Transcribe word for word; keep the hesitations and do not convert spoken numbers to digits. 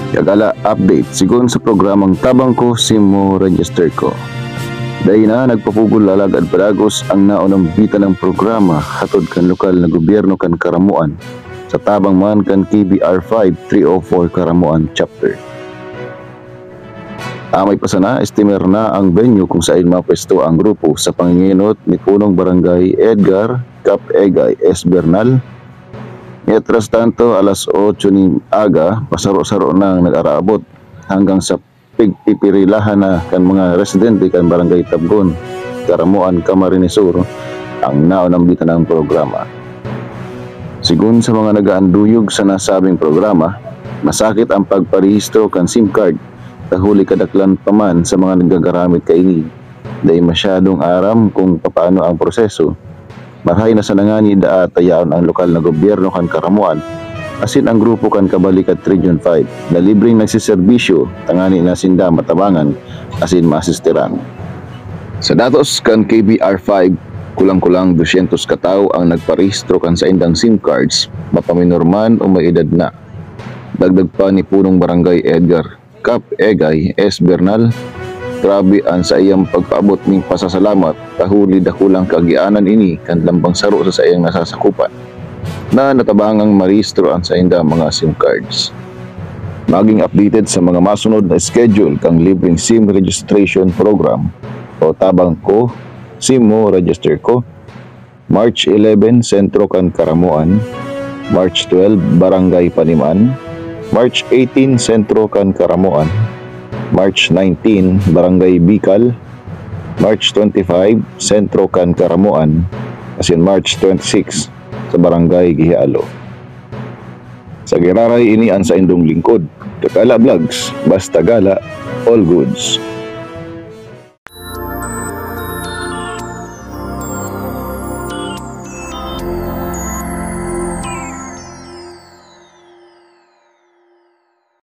Kagala update sigon sa programang tabang ko simo register ko. Dahil na nagpapugol lalagad palagos ang naunang bita ng programa hatod kan lokal na gobyerno kan Karamuan sa tabang man kan K B R five three oh four Karamuan chapter. Amay pa sana estimer na ang venue kung saan mapwesto ang grupo sa panginginot ni punong barangay Edgar Cap Egay S. Bernal. Mientras tanto, alas otso ni aga, pasaro-saro nang nag-araabot hanggang sa pigpipirilahan na kan mga residente kan barangay Tabgon, Karamuan, Camarines Sur ang naunang bita ng programa. Sigun sa mga nagaanduyog sa nasabing programa, masakit ang pagparehistro kan SIM card tahuli kadaklan paman sa mga nagagaramit kaini. Dahil masyadong aram kung paano ang proseso. Marhay na sa nangani da tayaon ang lokal na gobyerno kan Karamuan asin ang grupo kan kabalikat Region five na libreng nagsiserbisyo tangani na sinda matabangan asin maasisteran. Sa datos kan K B R five, kulang-kulang dosyentos katao ang nagparehistro kan sa indang SIM cards, mapaminorman o may edad na. Dagdag pa ni punong barangay Edgar Cap Egay S. Bernal, grabe ang sa iyang pagpaabot ng pasasalamat kahuli dakulang kagianan ini kan lambang saro sa iyang nasasakupan na natabangang marehistro ang sa inda mga SIM cards. Maging updated sa mga masunod na schedule kang libreng SIM registration program o tabang ko SIMo register ko. March eleven Sentro kan Karamuan, March twelve Barangay Paniman, March eighteen Sentro kan Karamuan, March nineteen Barangay Bicol, March twenty-five Sentro kan Karamuan, asin March twenty-six sa Barangay Gihialo. Sa giraray ini ang sa indong lingkod, Kakala Vlogs, basta gala, all goods.